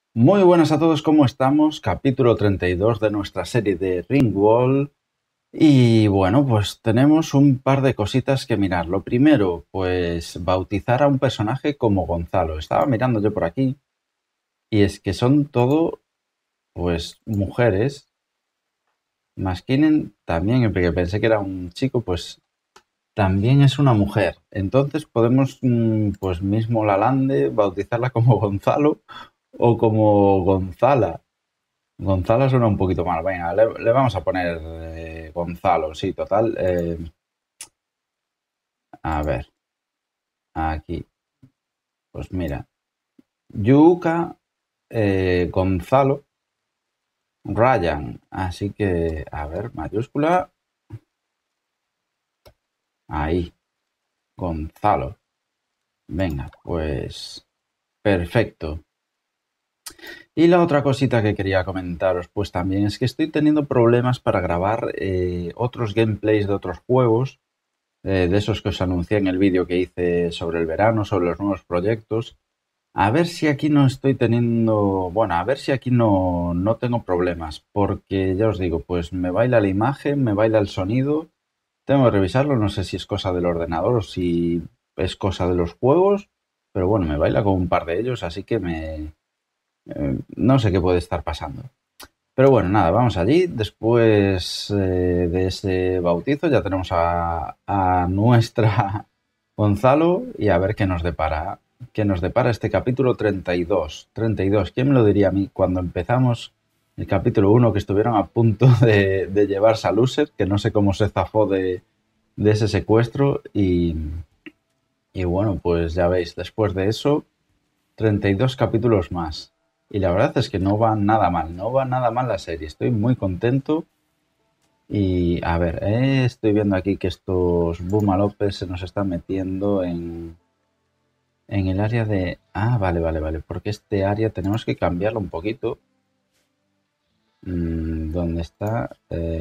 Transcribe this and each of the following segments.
Muy buenas a todos, ¿cómo estamos? Capítulo 32 de nuestra serie de Ringwall. Y bueno, pues tenemos un par de cositas que mirar. Lo primero, pues bautizar a un personaje como Gonzalo. Estaba mirando yo por aquí y es que son todo, pues, mujeres. Maskinen también, porque pensé que era un chico, pues también es una mujer. Entonces podemos, pues mismo Lalande, bautizarla como Gonzalo o como Gonzala. Gonzalo suena un poquito mal. Venga, le vamos a poner Gonzalo, sí, total. A ver, aquí. Pues mira, Yuka, Gonzalo, Ryan. Así que, a ver, mayúscula. Ahí, Gonzalo. Venga, pues perfecto. Y la otra cosita que quería comentaros, pues también es que estoy teniendo problemas para grabar otros gameplays de otros juegos de esos que os anuncié en el vídeo que hice sobre el verano, sobre los nuevos proyectos. A ver si aquí no estoy teniendo, bueno, a ver si aquí no tengo problemas, porque ya os digo, pues me baila la imagen, me baila el sonido, tengo que revisarlo, no sé si es cosa del ordenador o si es cosa de los juegos, pero bueno, me baila con un par de ellos, así que no sé qué puede estar pasando. Pero bueno, nada, vamos allí. Después de ese bautizo ya tenemos a nuestra Gonzalo y a ver qué nos depara este capítulo 32. 32. ¿Quién me lo diría a mí cuando empezamos el capítulo 1 que estuvieron a punto de llevarse a Loser, que no sé cómo se zafó de ese secuestro y bueno, pues ya veis, después de eso 32 capítulos más. Y la verdad es que no va nada mal, no va nada mal la serie. Estoy muy contento. Y a ver, estoy viendo aquí que estos Buma López se nos están metiendo en el área de... Ah, vale. Porque este área tenemos que cambiarlo un poquito. ¿Dónde está?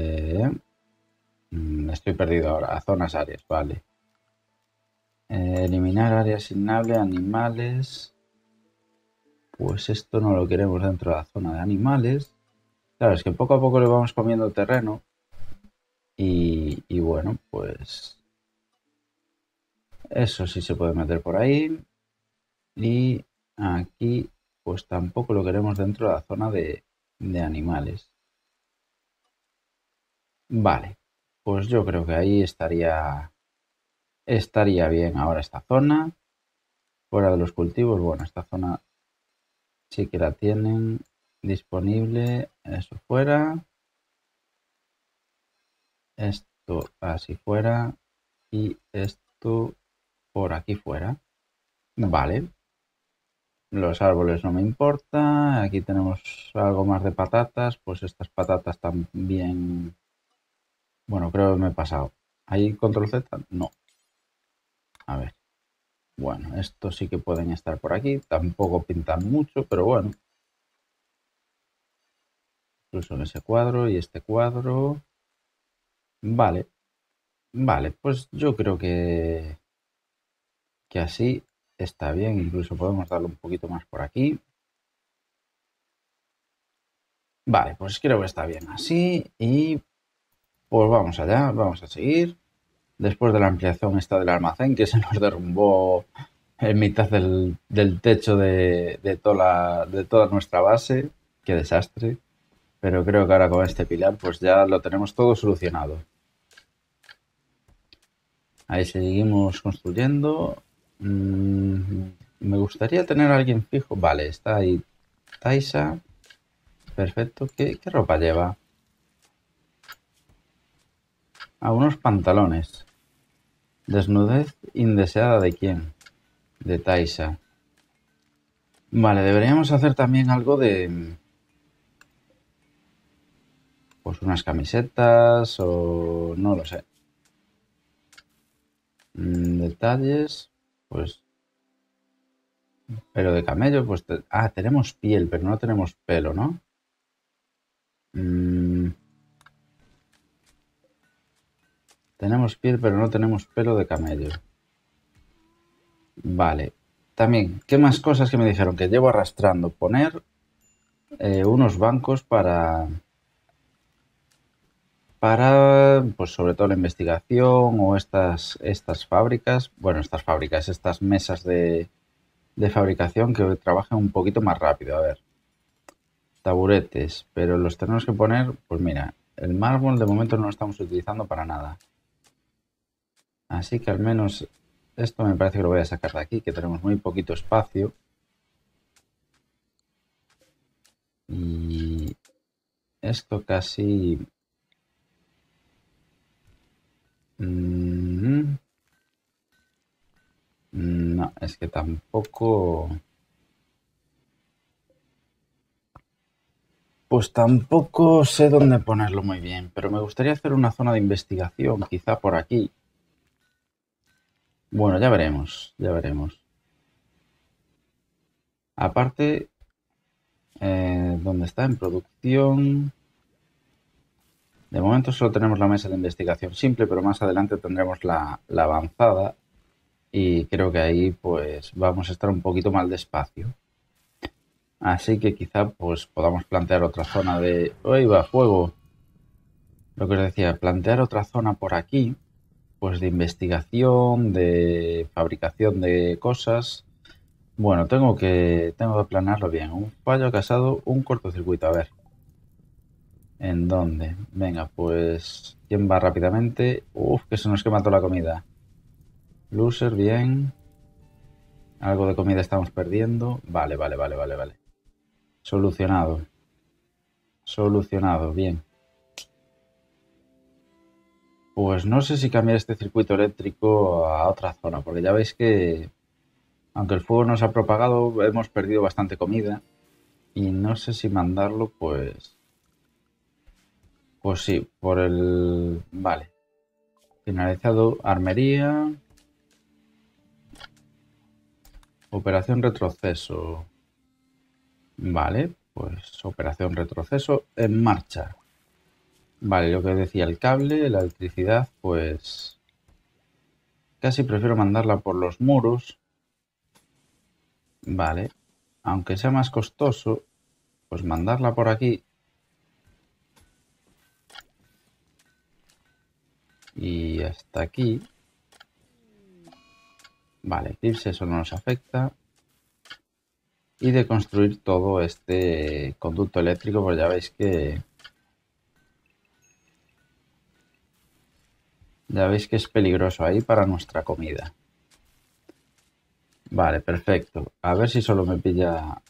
Estoy perdido ahora. Zonas áreas, vale. Eliminar áreas innables, animales. Pues esto no lo queremos dentro de la zona de animales. Claro, es que poco a poco le vamos comiendo terreno y bueno, pues eso sí se puede meter por ahí y aquí pues tampoco lo queremos dentro de la zona de animales. Vale, pues yo creo que ahí estaría bien ahora esta zona. Fuera de los cultivos, bueno, esta zona sí que la tienen disponible. Eso fuera, esto así fuera y esto por aquí fuera. Vale, los árboles no me importa. Aquí tenemos algo más de patatas. Pues estas patatas también. Bueno, creo que me he pasado. ¿Hay control Z? No. A ver. Bueno, estos sí que pueden estar por aquí. Tampoco pintan mucho, pero bueno. Incluso en ese cuadro y este cuadro. Vale. Vale, pues yo creo que así está bien. Incluso podemos darle un poquito más por aquí. Vale, pues creo que está bien así. Y pues vamos allá, vamos a seguir. Después de la ampliación esta del almacén que se nos derrumbó en mitad del techo de toda nuestra base. Qué desastre. Pero creo que ahora con este pilar pues ya lo tenemos todo solucionado. Ahí seguimos construyendo. Me gustaría tener a alguien fijo. Vale, está ahí Taisa. Perfecto. ¿Qué ropa lleva? Unos pantalones. Desnudez indeseada de quién? De Taisa. Vale, deberíamos hacer también algo de, pues unas camisetas o no lo sé. Detalles, pues pelo de camello, pues tenemos piel, pero no tenemos pelo, ¿no? Mm, tenemos piel, pero no tenemos pelo de camello. Vale. También, ¿qué más cosas que me dijeron que llevo arrastrando? Poner unos bancos pues sobre todo la investigación o estas fábricas, bueno, estas mesas de fabricación que trabajen un poquito más rápido. A ver, taburetes, pero los tenemos que poner, pues mira, el mármol de momento no lo estamos utilizando para nada. Así que al menos esto me parece que lo voy a sacar de aquí, que tenemos muy poquito espacio. Y esto casi... no, es que tampoco... Pues tampoco sé dónde ponerlo muy bien, pero me gustaría hacer una zona de investigación, quizá por aquí. Bueno, ya veremos, ya veremos. Aparte, ¿dónde está? En producción. De momento solo tenemos la mesa de investigación simple, pero más adelante tendremos la avanzada y creo que ahí pues vamos a estar un poquito más despacio. Así que quizá pues podamos plantear otra zona de... ¡Uy, va, fuego! Lo que os decía, plantear otra zona por aquí, pues de investigación, de fabricación de cosas. Bueno, tengo que planearlo bien. Un fallo casado, un cortocircuito. A ver, ¿en dónde? Venga, pues... ¿Quién va rápidamente? Uf, que se nos quema toda la comida. Loser, bien. Algo de comida estamos perdiendo. Vale, vale, vale, vale, vale. Solucionado. Solucionado, bien. Pues no sé si cambiar este circuito eléctrico a otra zona, porque ya veis que, aunque el fuego nos ha propagado, hemos perdido bastante comida. Y no sé si mandarlo, pues sí, por el... Vale. Finalizado, armería. Operación retroceso. Vale, pues operación retroceso en marcha. Vale, lo que decía el cable, la electricidad, pues casi prefiero mandarla por los muros. Vale, aunque sea más costoso, pues mandarla por aquí. Y hasta aquí. Vale, Eclipse eso no nos afecta. Y de construir todo este conducto eléctrico, pues ya veis que es peligroso ahí para nuestra comida. Vale, perfecto. A ver si solo me pilla...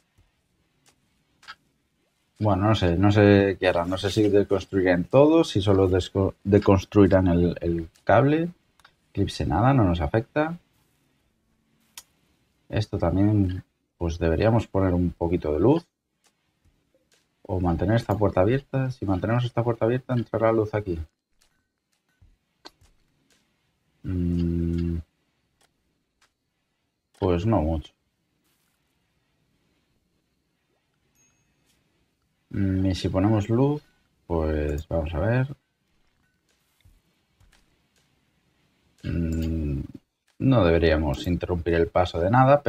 Bueno, no sé qué harán. No sé si deconstruirán todo, si solo deconstruirán el cable. Eclipse nada, no nos afecta. Esto también, pues deberíamos poner un poquito de luz. O mantener esta puerta abierta. Si mantenemos esta puerta abierta, entrará luz aquí. Pues no mucho. Y si ponemos luz, pues vamos a ver. No deberíamos interrumpir el paso de nada,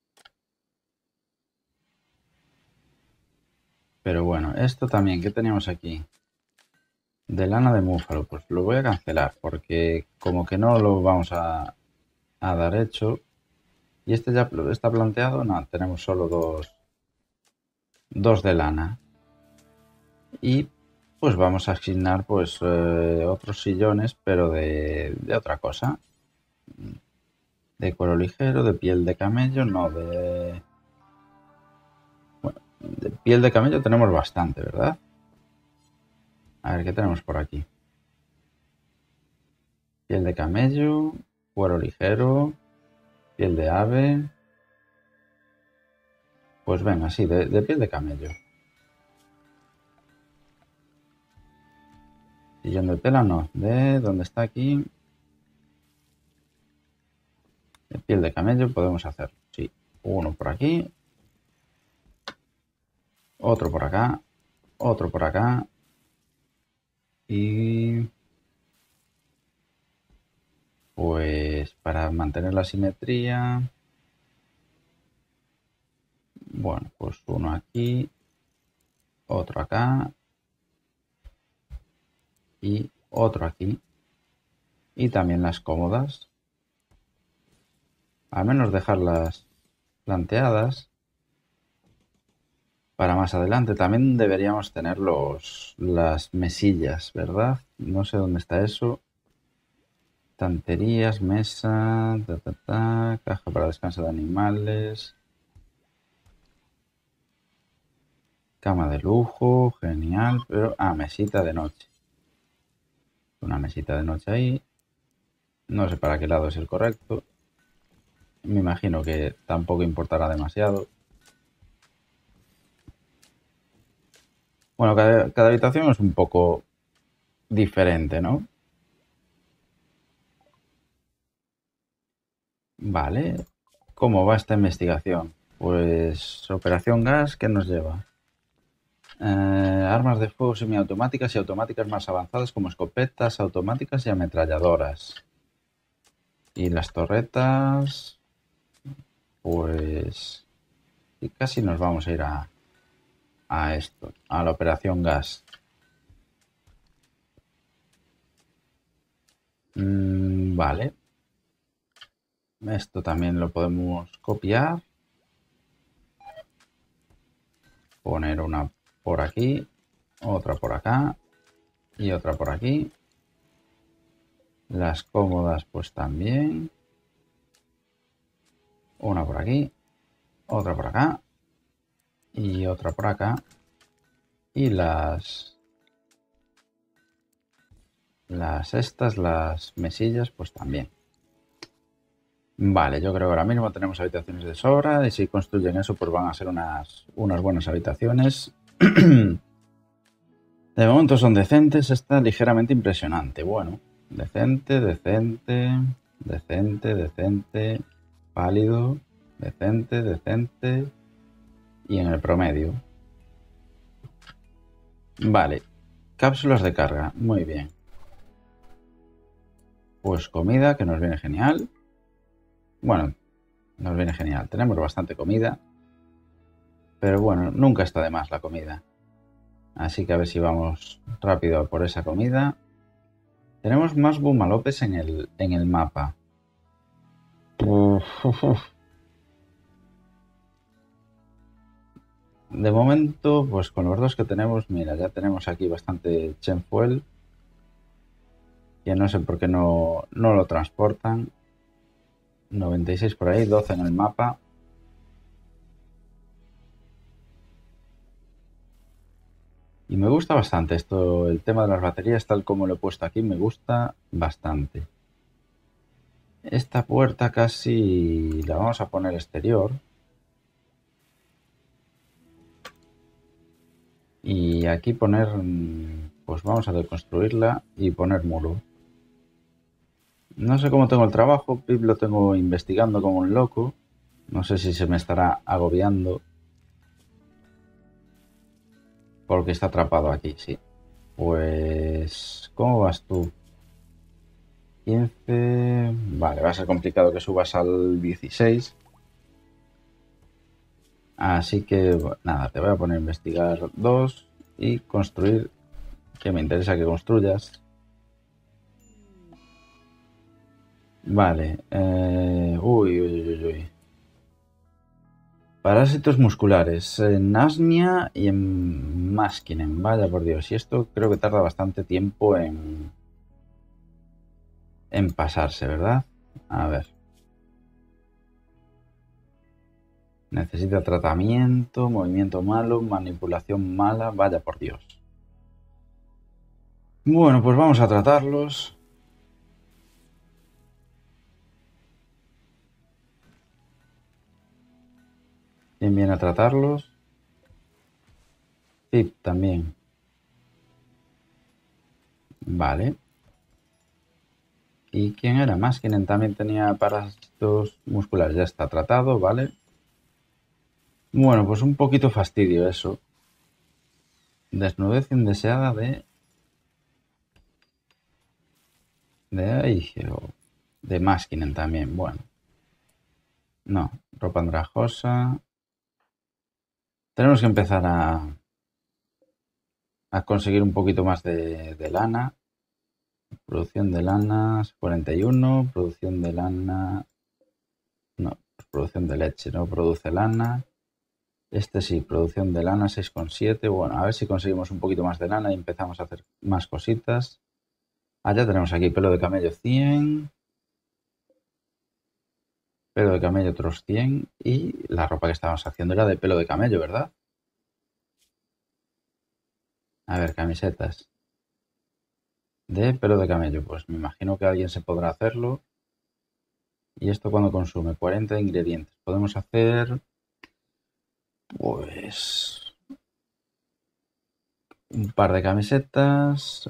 pero bueno, esto también, ¿qué teníamos aquí? De lana de búfalo, pues lo voy a cancelar porque como que no lo vamos a dar hecho. Y este ya está planteado, no, tenemos solo dos de lana. Y pues vamos a asignar pues otros sillones, pero de otra cosa. De cuero ligero, de piel de camello, no, bueno, de piel de camello tenemos bastante, ¿verdad? A ver, ¿qué tenemos por aquí? Piel de camello, cuero ligero, piel de ave. Pues venga, sí, de piel de camello. Sillón de tela no, de donde está aquí. De piel de camello podemos hacer, sí. Uno por aquí. Otro por acá. Otro por acá. Y pues para mantener la simetría. Bueno, pues uno aquí. otro acá y otro aquí. Y también las cómodas. Al menos dejarlas planteadas para más adelante. También deberíamos tener las mesillas, ¿verdad? No sé dónde está eso. Estanterías, mesa, caja para descanso de animales. Cama de lujo, genial, pero... Ah, mesita de noche. Una mesita de noche ahí. No sé para qué lado es el correcto. Me imagino que tampoco importará demasiado. Bueno, cada habitación es un poco diferente, ¿no? Vale. ¿Cómo va esta investigación? Pues Operación Gas, ¿qué nos lleva? Armas de fuego semiautomáticas y automáticas más avanzadas como escopetas automáticas y ametralladoras. Y las torretas, pues... Y casi nos vamos a ir a esto, a la Operación Gas. Vale. Esto también lo podemos copiar. Poner una por aquí, otra por acá y otra por aquí. Las cómodas pues también. Una por aquí, otra por acá y otra por acá. Y las mesillas pues también. Vale, yo creo que ahora mismo tenemos habitaciones de sobra y si construyen eso pues van a ser unas buenas habitaciones. De momento son decentes, está ligeramente impresionante. Bueno, decente, decente, decente, decente, pálido, decente, decente y en el promedio. Vale, cápsulas de carga, muy bien. Pues comida, que nos viene genial. Bueno, nos viene genial, tenemos bastante comida. Pero bueno, nunca está de más la comida. Así que a ver si vamos rápido a por esa comida. Tenemos más Bumalopes en el mapa. De momento, pues con los dos que tenemos, mira, ya tenemos aquí bastante Chenfuel. Que no sé por qué no lo transportan. 96 por ahí, 12 en el mapa. Y me gusta bastante esto, el tema de las baterías, tal como lo he puesto aquí, me gusta bastante. Esta puerta casi la vamos a poner exterior. Y aquí poner, pues vamos a deconstruirla y poner muro. No sé cómo tengo el trabajo, Pip lo tengo investigando como un loco. No sé si se me estará agobiando. Porque está atrapado aquí, sí. Pues, ¿cómo vas tú? 15. Vale, va a ser complicado que subas al 16. Así que, nada, te voy a poner a investigar 2 y construir, que me interesa que construyas. Vale. Uy, uy, uy, uy. Parásitos musculares. En Asnia y en Maskinen. Vaya por Dios. Y esto creo que tarda bastante tiempo en pasarse, ¿verdad? A ver. Necesita tratamiento, movimiento malo, manipulación mala. Vaya por Dios. Bueno, pues vamos a tratarlos. ¿Quién viene a tratarlos? Pip también. Vale. ¿Y quién era? Maskinen también tenía parásitos musculares. Ya está tratado, ¿vale? Bueno, pues un poquito fastidio eso. Desnudez indeseada de Maskinen también. Bueno. No, ropa andrajosa. Tenemos que empezar a conseguir un poquito más de lana. Producción de lana 41, producción de lana... No, producción de leche, no produce lana. Este sí, producción de lana 6,7. Bueno, a ver si conseguimos un poquito más de lana y empezamos a hacer más cositas. Ya tenemos aquí pelo de camello 100. Pelo de camello otros 100. Y la ropa que estábamos haciendo era de pelo de camello, ¿verdad? A ver, camisetas. De pelo de camello. Pues me imagino que alguien se podrá hacerlo. ¿Y esto cuando consume? 40 ingredientes. Podemos hacer... Pues... un par de camisetas.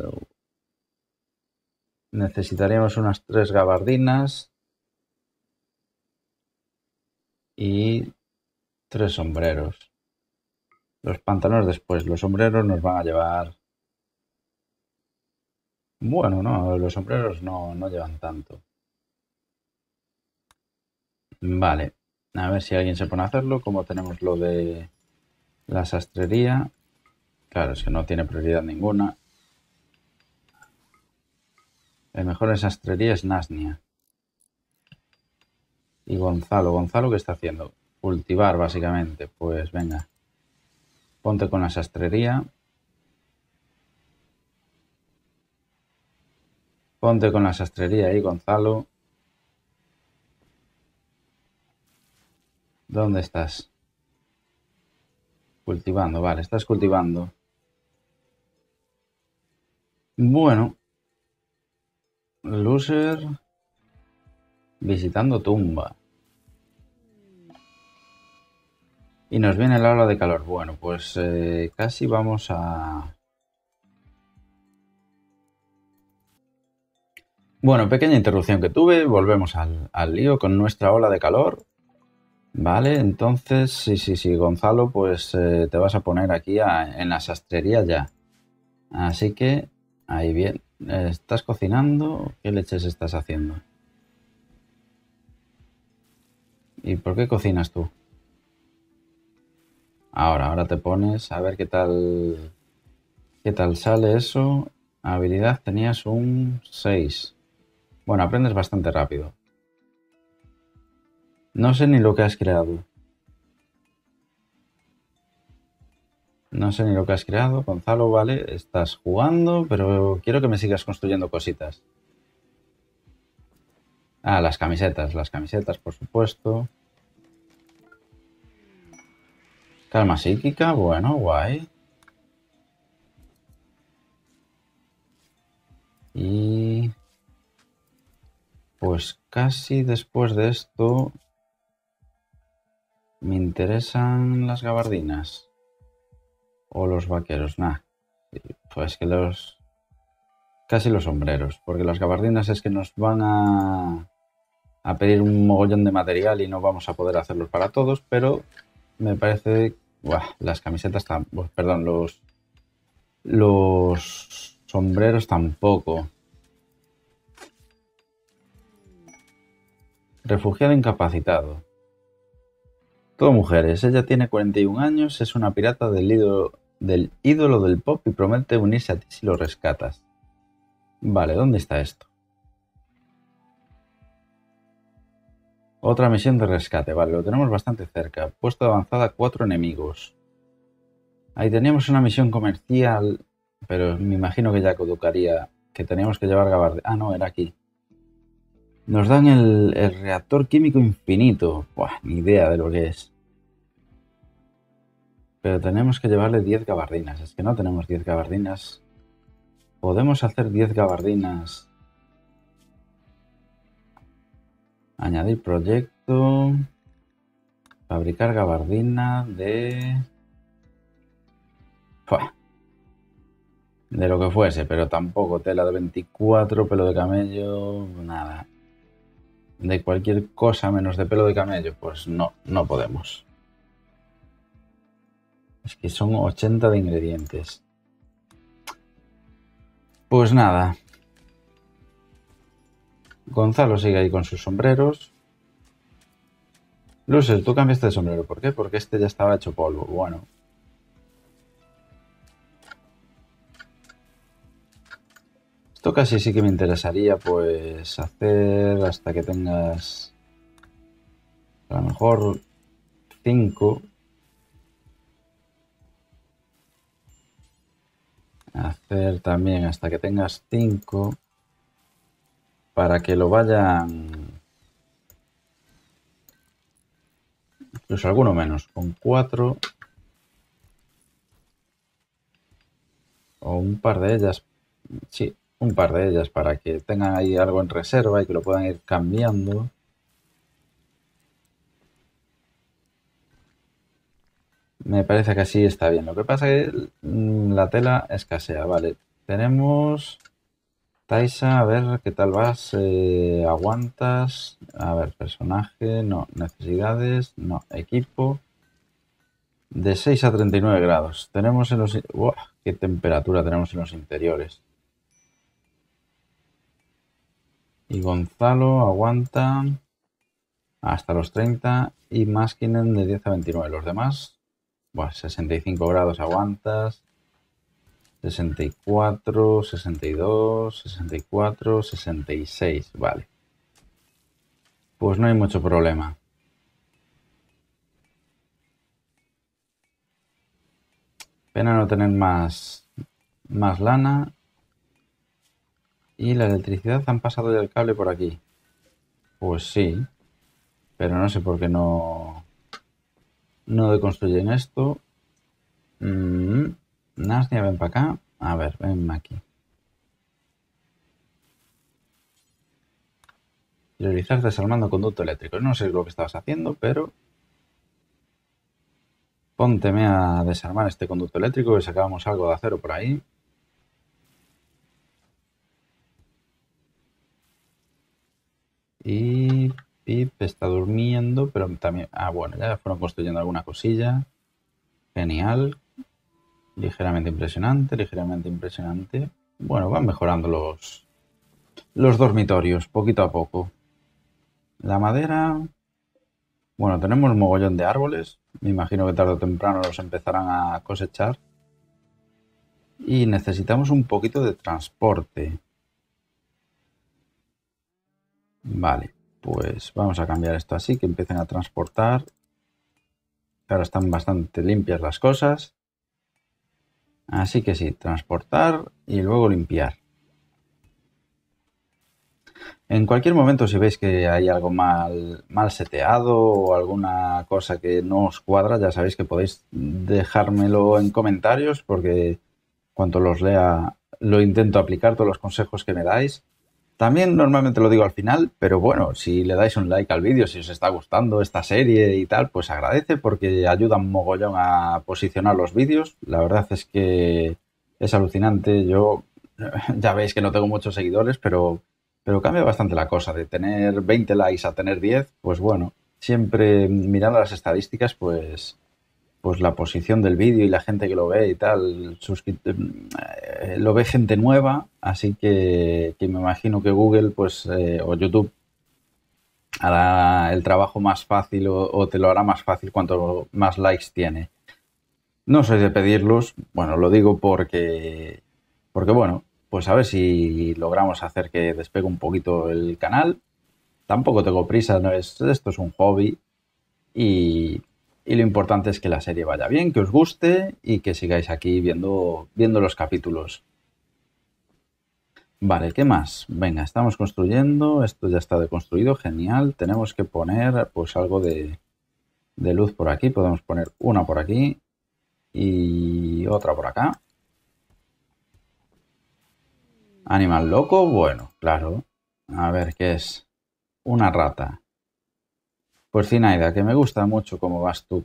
Necesitaríamos unas 3 gabardinas. Y 3 sombreros. Los pantalones después. Los sombreros nos van a llevar... Bueno, no, los sombreros no llevan tanto. Vale. A ver si alguien se pone a hacerlo. Como tenemos lo de la sastrería. Claro, es que no tiene prioridad ninguna. El mejor en sastrería es Nasnia. Y Gonzalo. ¿Gonzalo qué está haciendo? Cultivar, básicamente. Pues venga. Ponte con la sastrería. Ponte con la sastrería ahí, Gonzalo. ¿Dónde estás? Cultivando, vale, estás cultivando. Bueno. Loser. Visitando tumba. Y nos viene la ola de calor. Bueno, pues casi vamos a... Bueno, pequeña interrupción que tuve. Volvemos al lío con nuestra ola de calor. Vale, entonces, sí, Gonzalo, pues te vas a poner aquí en la sastrería ya. Así que, ahí bien. ¿Estás cocinando? ¿Qué leches estás haciendo? ¿Y por qué cocinas tú? Ahora te pones a ver qué tal sale eso. Habilidad tenías un 6. Bueno, aprendes bastante rápido. No sé ni lo que has creado. No sé ni lo que has creado. Gonzalo, vale, estás jugando, pero quiero que me sigas construyendo cositas. Las camisetas, por supuesto. Calma psíquica, bueno, guay. Y... pues casi después de esto me interesan las gabardinas. O los vaqueros, nah. Pues que casi los sombreros, porque las gabardinas es que nos van a pedir un mogollón de material y no vamos a poder hacerlos para todos, pero me parece... Buah, las camisetas perdón, los sombreros tampoco. Refugiado incapacitado. Todo mujeres. Ella tiene 41 años, es una pirata del ídolo del pop y promete unirse a ti si lo rescatas. Vale, ¿dónde está esto? Otra misión de rescate. Vale, lo tenemos bastante cerca. Puesto de avanzada 4 enemigos. Ahí teníamos una misión comercial, pero me imagino que ya caducaría, que teníamos que llevar gabardina. Ah, no, era aquí. Nos dan el reactor químico infinito. Buah, ni idea de lo que es. Pero tenemos que llevarle 10 gabardinas. Es que no tenemos 10 gabardinas. Podemos hacer 10 gabardinas. Añadir proyecto. Fabricar gabardina de... Buah, de lo que fuese, pero tampoco tela de 24, pelo de camello, nada. De cualquier cosa menos de pelo de camello, pues no podemos. Es que son 80 de ingredientes. Pues nada. Gonzalo sigue ahí con sus sombreros. Lucer, tú cambiaste de sombrero. ¿Por qué? Porque este ya estaba hecho polvo. Bueno. Esto casi sí que me interesaría, pues, hacer hasta que tengas a lo mejor 5. Hacer también hasta que tengas 5 para que lo vayan, incluso alguno menos, con 4 o un par de ellas, sí, un par de ellas para que tengan ahí algo en reserva y que lo puedan ir cambiando. Me parece que así está bien. Lo que pasa es que la tela escasea. Vale, tenemos Taisa, a ver qué tal vas. Aguantas. A ver, personaje, no. Necesidades, no. Equipo. De 6 a 39 grados. Tenemos en los... ¡Uah! ¡Qué temperatura tenemos en los interiores! Y Gonzalo aguanta hasta los 30 y Maskinen de 10 a 29. Los demás, buah, 65 grados aguantas. 64, 62, 64, 66. Vale. Pues no hay mucho problema. Pena no tener más lana. Y la electricidad han pasado ya el cable por aquí. Pues sí. Pero no sé por qué no deconstruyen esto. Nasnia, ven para acá. A ver, ven aquí. Priorizar desarmando conducto eléctrico. No sé lo que estabas haciendo, pero pónteme a desarmar este conducto eléctrico que sacábamos algo de acero por ahí. Y Pip está durmiendo, pero también... Ah, bueno, ya fueron construyendo alguna cosilla. Genial. Ligeramente impresionante, ligeramente impresionante. Bueno, van mejorando los dormitorios, poquito a poco. La madera... Bueno, tenemos un mogollón de árboles. Me imagino que tarde o temprano los empezarán a cosechar. Y necesitamos un poquito de transporte. Vale, pues vamos a cambiar esto así, que empiecen a transportar. Ahora están bastante limpias las cosas. Así que sí, transportar y luego limpiar. En cualquier momento, si veis que hay algo mal seteado o alguna cosa que no os cuadra, ya sabéis que podéis dejármelo en comentarios porque cuanto los lea lo intento aplicar, todos los consejos que me dais. También normalmente lo digo al final, pero bueno, si le dais un like al vídeo, si os está gustando esta serie y tal, pues agradece porque ayuda un mogollón a posicionar los vídeos. La verdad es que es alucinante. Yo ya veis que no tengo muchos seguidores, pero cambia bastante la cosa. De tener 20 likes a tener 10, pues bueno, siempre mirando las estadísticas, pues la posición del vídeo y la gente que lo ve y tal, lo ve gente nueva, así que me imagino que Google pues o YouTube hará el trabajo más fácil o te lo hará más fácil cuanto más likes tiene. No soy de pedirlos, bueno, lo digo porque bueno, pues a ver si logramos hacer que despegue un poquito el canal. Tampoco tengo prisa, esto es un hobby y, y lo importante es que la serie vaya bien, que os guste y que sigáis aquí viendo los capítulos. Vale, ¿qué más? Venga, estamos construyendo, esto ya está deconstruido, genial. Tenemos que poner pues algo de luz por aquí, podemos poner una por aquí y otra por acá. Animal loco, bueno, claro. A ver, ¿qué es? Una rata. Pues Zinaida, que me gusta mucho cómo vas tú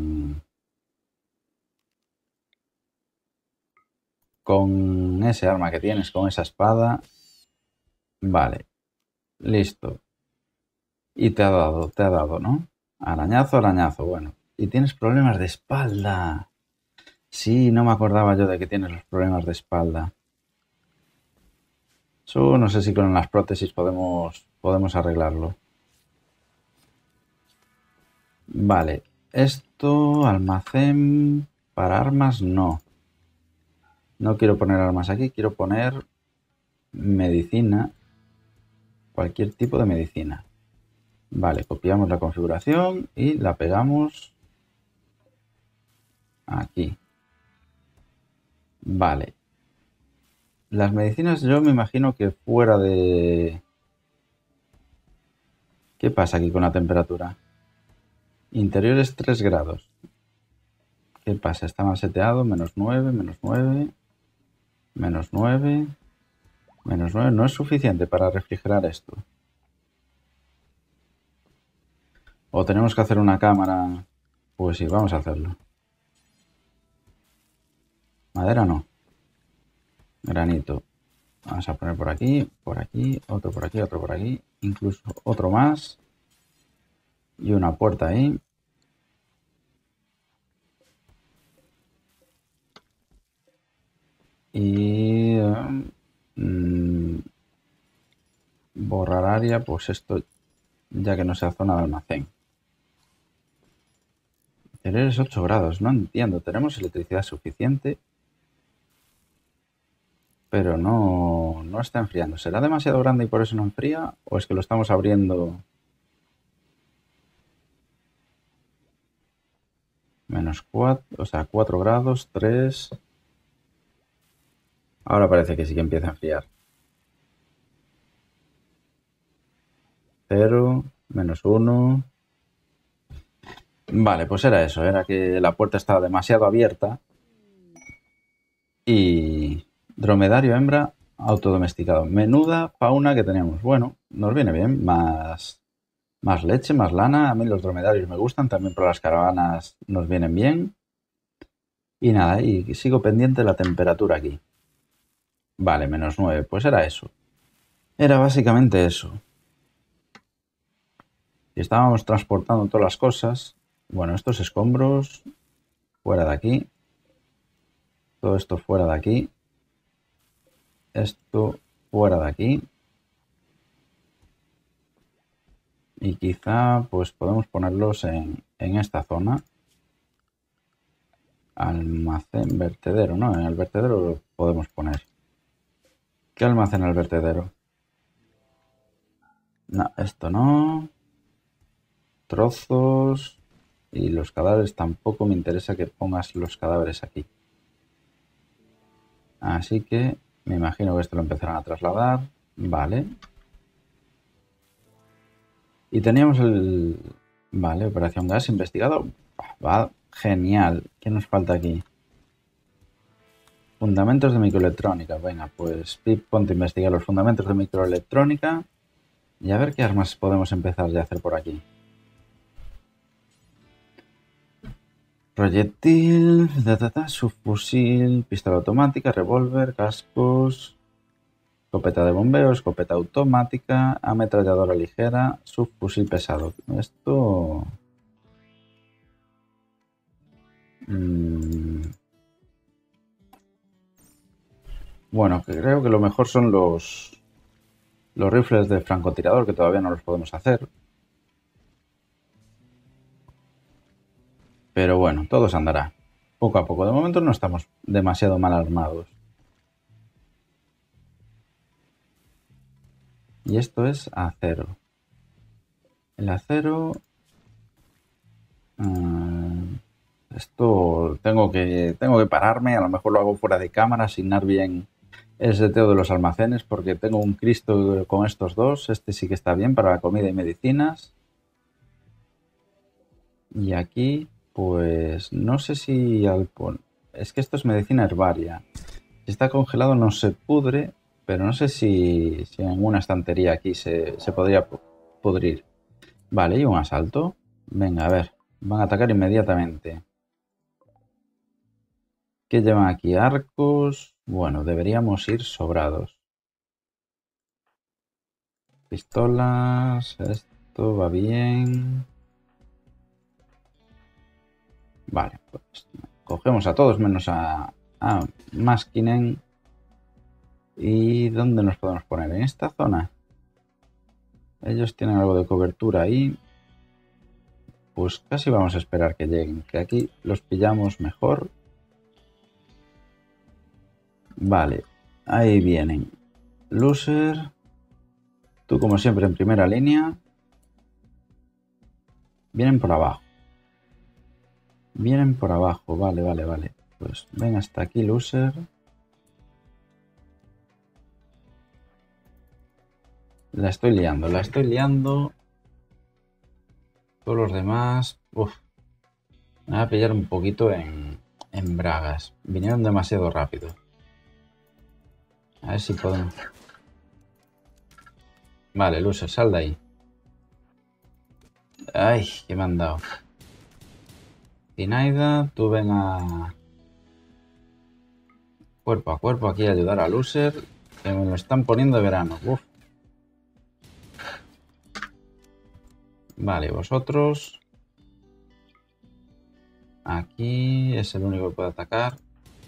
con ese arma que tienes, con esa espada. Vale, listo. Y te ha dado, ¿no? Arañazo, arañazo, bueno. Y tienes problemas de espalda. Sí, no me acordaba yo de que tienes los problemas de espalda. Eso no sé si con las prótesis podemos arreglarlo. Vale, esto, almacén para armas, no. No quiero poner armas aquí, quiero poner medicina. Cualquier tipo de medicina. Vale, copiamos la configuración y la pegamos aquí. Vale. Las medicinas yo me imagino que fuera de... ¿Qué pasa aquí con la temperatura? Interiores 3 grados. ¿Qué pasa? Está mal seteado. Menos 9, menos 9, menos 9, menos 9. No es suficiente para refrigerar esto. O tenemos que hacer una cámara. Pues sí, vamos a hacerlo. Madera no. Granito. Vamos a poner por aquí, otro por aquí, otro por aquí. Incluso otro más. Y una puerta ahí. Y... borrar área, pues esto ya que no sea zona de almacén. Interiores 8 grados, no entiendo. Tenemos electricidad suficiente, pero no está enfriando. ¿Será demasiado grande y por eso no enfría? ¿O es que lo estamos abriendo? Menos 4, o sea, 4 grados, 3. Ahora parece que sí que empieza a enfriar. 0, menos 1. Vale, pues era eso. Era que la puerta estaba demasiado abierta. Y dromedario hembra autodomesticado. Menuda fauna que tenemos. Bueno, nos viene bien. Más leche, más lana. A mí los dromedarios me gustan. También por las caravanas nos vienen bien. Y nada, y sigo pendiente de la temperatura aquí. Vale, menos 9. Pues era eso. Era básicamente eso. Y estábamos transportando todas las cosas. Bueno, estos escombros fuera de aquí. Todo esto fuera de aquí. Esto fuera de aquí. Y quizá pues podemos ponerlos en esta zona. Almacén, vertedero, ¿no? En el vertedero lo podemos poner. ¿Qué almacena el vertedero? No, esto no. Trozos. Y los cadáveres tampoco me interesa que pongas los cadáveres aquí. Así que me imagino que esto lo empezarán a trasladar. Vale. Y teníamos el... Vale, operación gas investigado. Va, genial. ¿Qué nos falta aquí? Fundamentos de microelectrónica. Venga, pues Pip, ponte a investigar los fundamentos de microelectrónica y a ver qué armas podemos empezar ya a hacer por aquí. Proyectil, subfusil, pistola automática, revólver, cascos, escopeta de bombeo, escopeta automática, ametralladora ligera, subfusil pesado. Esto... Bueno, creo que lo mejor son los rifles de francotirador, que todavía no los podemos hacer. Pero bueno, todo se andará. Poco a poco. De momento no estamos demasiado mal armados. Y esto es acero. El acero... esto tengo que pararme. A lo mejor lo hago fuera de cámara, asignar bien el seteo de los almacenes, porque tengo un Cristo con estos dos. Este sí que está bien para la comida y medicinas. Y aquí, pues no sé si... Es que esto es medicina herbaria. Si está congelado no se pudre, pero no sé si en una estantería aquí se podría pudrir. Vale, y un asalto. Venga, a ver. Van a atacar inmediatamente. ¿Qué llevan aquí? Arcos. Bueno, deberíamos ir sobrados. Pistolas. Esto va bien. Vale, pues cogemos a todos menos a Maskinen. ¿Y dónde nos podemos poner? ¿En esta zona? Ellos tienen algo de cobertura ahí. Pues casi vamos a esperar que lleguen, que aquí los pillamos mejor. Vale, ahí vienen. Loser. Tú, como siempre, en primera línea. Vienen por abajo. Vienen por abajo. Vale, vale, vale. Pues ven hasta aquí, Loser. La estoy liando, la estoy liando. Todos los demás... Uf, me va a pillar un poquito en bragas. Vinieron demasiado rápido. A ver si podemos... Vale, Loser, sal de ahí. Ay, que me han dado. Zinaida, tú ven a... cuerpo aquí a ayudar a Loser. Que me lo están poniendo de verano. Uf. Vale, vosotros. Aquí es el único que puede atacar.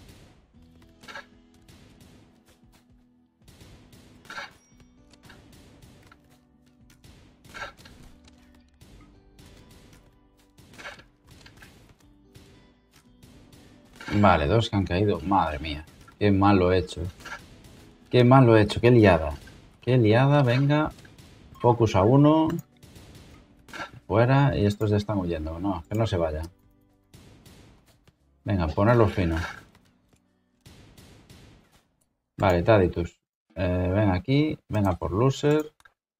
Vale, dos que han caído. Madre mía. Qué mal lo he hecho. Qué mal lo he hecho. Qué liada. Qué liada. Venga. Focus a uno. Fuera. Y estos ya están huyendo. No, que no se vayan. Venga, ponerlos finos. Vale, Taditus. Ven aquí. Venga por Loser.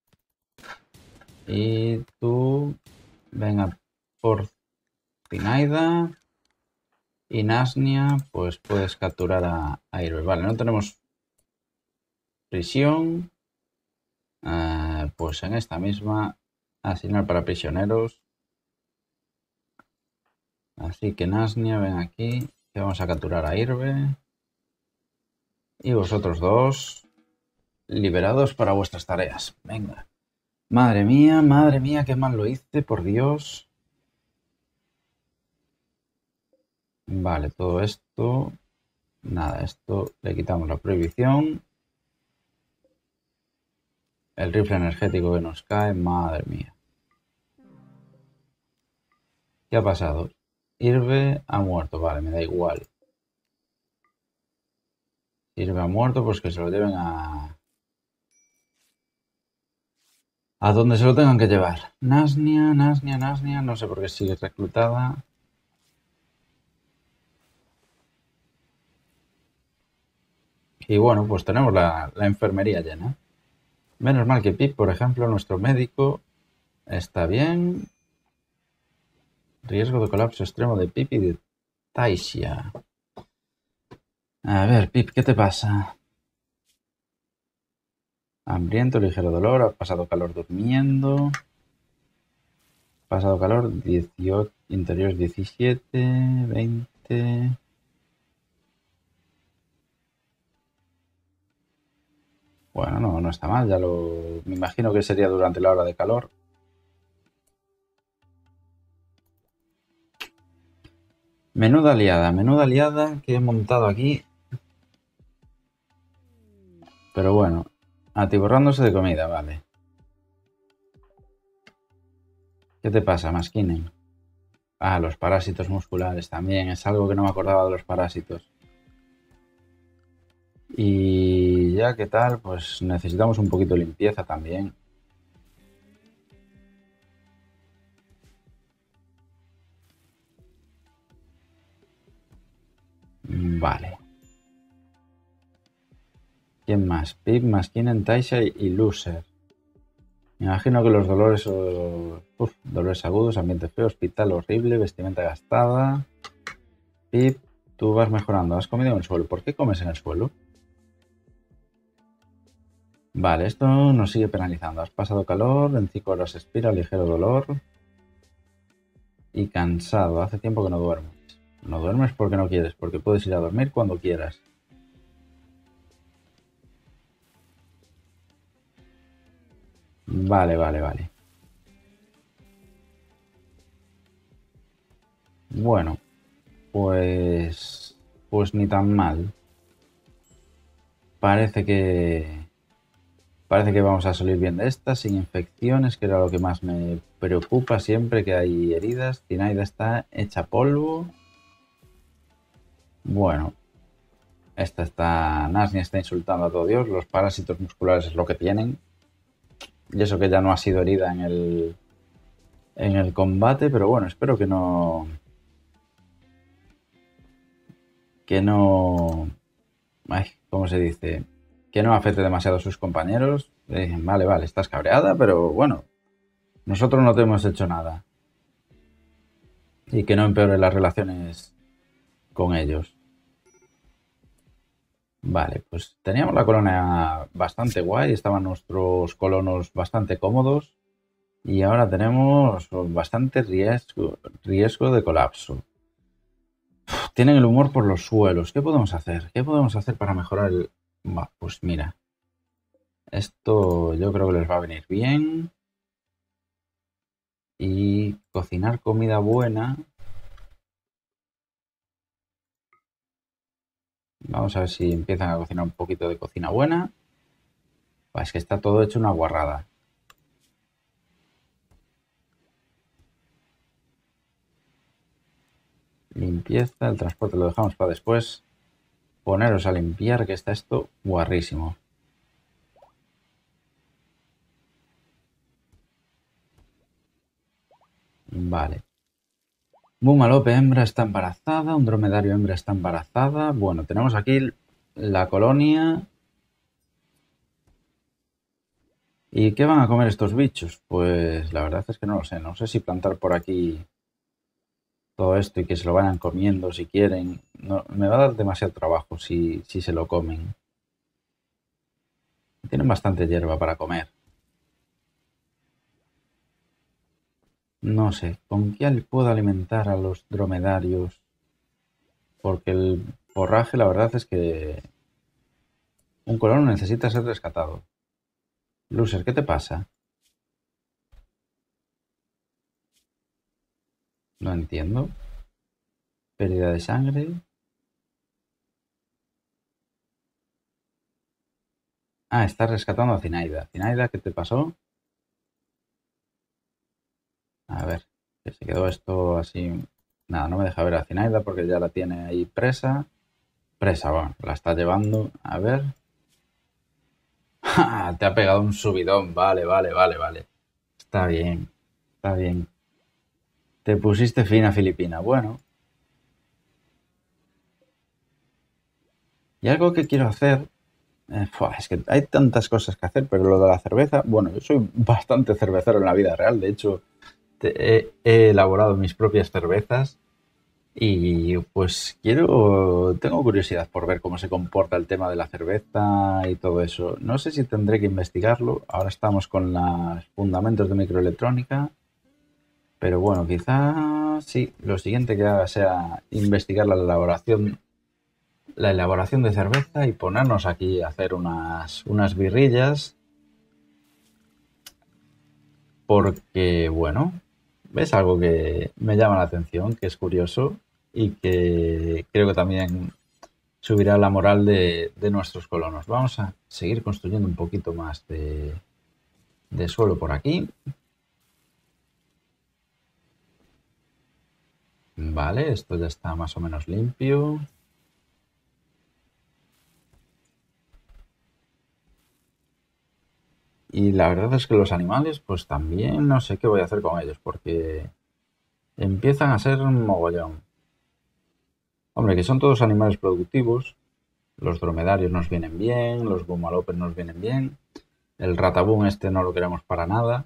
Y tú. Venga por Zinaida. Y Nasnia, pues puedes capturar a Irve. Vale, no tenemos prisión. Pues en esta misma, asignar para prisioneros. Así que Nasnia, ven aquí, que vamos a capturar a Irve. Y vosotros dos, liberados para vuestras tareas. Venga. Madre mía, qué mal lo hice, por Dios. Vale, todo esto... Nada, esto le quitamos la prohibición. El rifle energético que nos cae, madre mía. ¿Qué ha pasado? Irve ha muerto, vale, me da igual. Irve ha muerto, pues que se lo lleven a donde se lo tengan que llevar. Nasnia, no sé por qué sigue reclutada. Y bueno, pues tenemos la enfermería llena. Menos mal que Pip, por ejemplo, nuestro médico, está bien. Riesgo de colapso extremo de Pip y de Taisia. A ver, Pip, ¿qué te pasa? Hambriento, ligero dolor, ha pasado calor durmiendo. Pasado calor, 18, interiores 17, 20... Bueno, no está mal, ya lo... Me imagino que sería durante la hora de calor. Menuda liada que he montado aquí. Pero bueno, atiborrándose de comida, vale. ¿Qué te pasa, Maskinen? Ah, los parásitos musculares también. Es algo que no me acordaba de los parásitos. Y ya, ¿qué tal? Pues necesitamos un poquito de limpieza también. Vale. ¿Quién más? Pip, Maskinen, Taisha y Loser. Me imagino que los dolores... dolores agudos, ambiente feo, hospital horrible, vestimenta gastada. Pip, tú vas mejorando. Has comido en el suelo. ¿Por qué comes en el suelo? Vale, esto nos sigue penalizando. Has pasado calor, en 5 horas expira, ligero dolor. Y cansado. Hace tiempo que no duermes. No duermes porque no quieres, porque puedes ir a dormir cuando quieras. Vale. Bueno, pues ni tan mal. Parece que vamos a salir bien de esta, sin infecciones, que era lo que más me preocupa siempre, que hay heridas. Zinaida está hecha polvo. Bueno, Esta está... Nasnia está insultando a todo Dios. Los parásitos musculares es lo que tienen. Y eso que ya no ha sido herida en el combate, pero bueno, espero que no... Ay, ¿cómo se dice? Que no afecte demasiado a sus compañeros. Vale, vale, estás cabreada, pero bueno, nosotros no te hemos hecho nada. Y que no empeore las relaciones con ellos. Vale, pues teníamos la colonia bastante guay, estaban nuestros colonos bastante cómodos y ahora tenemos bastante riesgo de colapso. Tienen el humor por los suelos. ¿Qué podemos hacer? ¿Qué podemos hacer para mejorar el...? Pues mira, esto yo creo que les va a venir bien. Y cocinar comida buena. Vamos a ver si empiezan a cocinar un poquito de cocina buena. Es que está todo hecho una guarrada. Limpieza, el transporte lo dejamos para después. Poneros a limpiar, que está esto guarrísimo. Vale. Bumalope hembra está embarazada, un dromedario hembra está embarazada. Bueno, tenemos aquí la colonia. ¿Y qué van a comer estos bichos? Pues la verdad es que no lo sé. No sé si plantar por aquí todo esto y que se lo vayan comiendo si quieren. No, me va a dar demasiado trabajo si se lo comen. Tienen bastante hierba para comer. No sé, ¿con qué puedo alimentar a los dromedarios? Porque el forraje, la verdad es que un colono necesita ser rescatado. Loser, ¿qué te pasa? No entiendo. Pérdida de sangre. Ah, estás rescatando a Zinaida. Zinaida, ¿qué te pasó? A ver, que se quedó esto así. Nada, no me deja ver a Zinaida porque ya la tiene ahí presa. Presa, bueno, la está llevando. A ver. ¡Ja! Te ha pegado un subidón. Vale, vale, vale, vale. Está bien, está bien. Te pusiste fin a Filipina. Bueno. Y algo que quiero hacer. Es que hay tantas cosas que hacer, pero lo de la cerveza. Bueno, yo soy bastante cervecero en la vida real. De hecho, he elaborado mis propias cervezas. Y pues tengo curiosidad por ver cómo se comporta el tema de la cerveza y todo eso. No sé si tendré que investigarlo. Ahora estamos con los fundamentos de microelectrónica. Pero bueno, quizás sí, lo siguiente que haga sea investigar la elaboración de cerveza y ponernos aquí a hacer unas birrillas. Porque, bueno, es algo que me llama la atención, que es curioso y que creo que también subirá la moral de nuestros colonos. Vamos a seguir construyendo un poquito más de suelo por aquí. Vale, esto ya está más o menos limpio. Y la verdad es que los animales, pues también no sé qué voy a hacer con ellos, porque empiezan a ser un mogollón. Hombre, que son todos animales productivos. Los dromedarios nos vienen bien, los bumalopes nos vienen bien. El ratabún este no lo queremos para nada.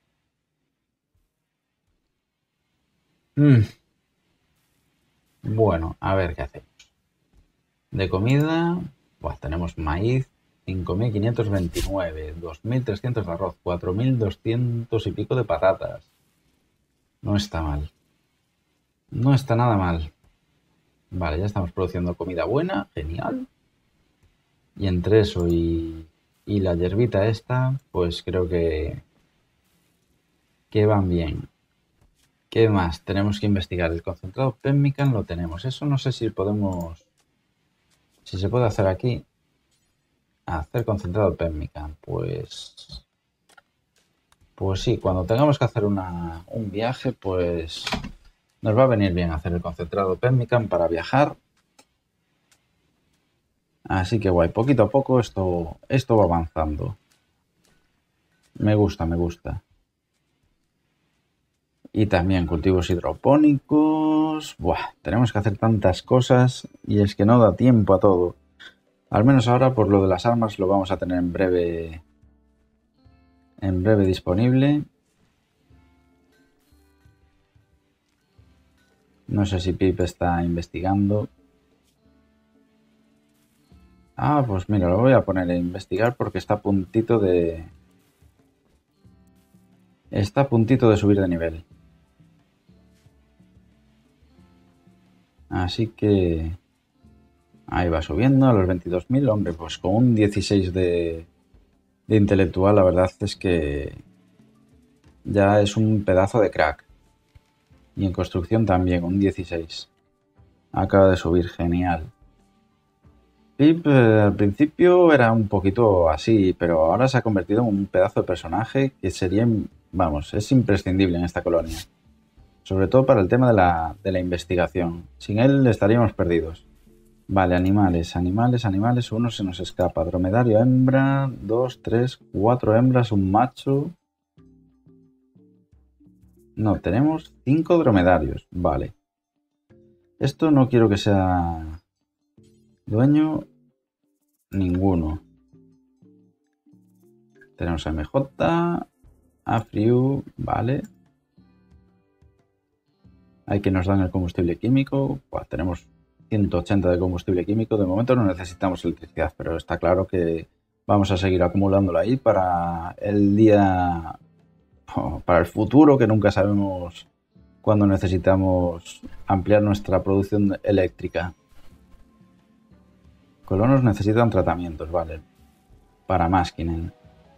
Bueno, a ver qué hacemos. De comida, pues tenemos maíz, 5.529, 2.300 de arroz, 4.200 y pico de patatas. No está mal. No está nada mal. Vale, ya estamos produciendo comida buena, genial. Y entre eso y la hierbita esta, pues creo que van bien. ¿Qué más? Tenemos que investigar. El concentrado Pemmican lo tenemos. Eso no sé si podemos... Si se puede hacer aquí. Hacer concentrado Pemmican. Pues sí, cuando tengamos que hacer un viaje, pues nos va a venir bien hacer el concentrado Pemmican para viajar. Así que guay, poquito a poco esto va avanzando. Me gusta, me gusta. Y también cultivos hidropónicos. Buah, tenemos que hacer tantas cosas y es que no da tiempo a todo. Al menos ahora por lo de las armas lo vamos a tener en breve disponible. No sé si Pip está investigando. Ah, pues mira, lo voy a poner a investigar porque está a puntito de... Está a puntito de subir de nivel. Así que... Ahí va subiendo a los 22.000. Hombre, pues con un 16 de intelectual, la verdad es que ya es un pedazo de crack. Y en construcción también, un 16. Acaba de subir, genial. Pip al principio era un poquito así, pero ahora se ha convertido en un pedazo de personaje que sería, vamos, es imprescindible en esta colonia. Sobre todo para el tema de la investigación. Sin él estaríamos perdidos. Vale, animales, uno se nos escapa. Dromedario, hembra, 2, 3, 4 hembras, un macho. No, tenemos 5 dromedarios, vale. Esto no quiero que sea dueño ninguno. Tenemos a MJ, a Friu, vale. Hay que nos dan el combustible químico. Pues tenemos 180 de combustible químico. De momento no necesitamos electricidad, pero está claro que vamos a seguir acumulándola ahí para el día, para el futuro, que nunca sabemos cuándo necesitamos ampliar nuestra producción eléctrica. Colonos necesitan tratamientos, vale. Para Maskinen.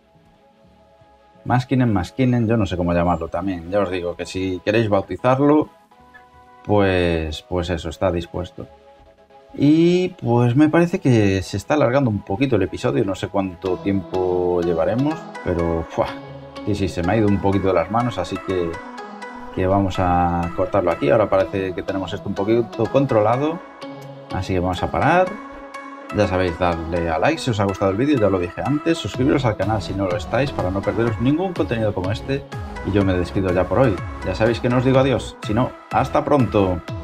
Maskinen, yo no sé cómo llamarlo también. Ya os digo que si queréis bautizarlo, pues eso, está dispuesto. Y pues me parece que se está alargando un poquito el episodio, no sé cuánto tiempo llevaremos, pero sí, se me ha ido un poquito de las manos, así que vamos a cortarlo aquí. Ahora parece que tenemos esto un poquito controlado, así que vamos a parar. Ya sabéis, darle a like si os ha gustado el vídeo, ya lo dije antes, suscribiros al canal si no lo estáis para no perderos ningún contenido como este, y yo me despido ya por hoy. Ya sabéis que no os digo adiós, sino hasta pronto.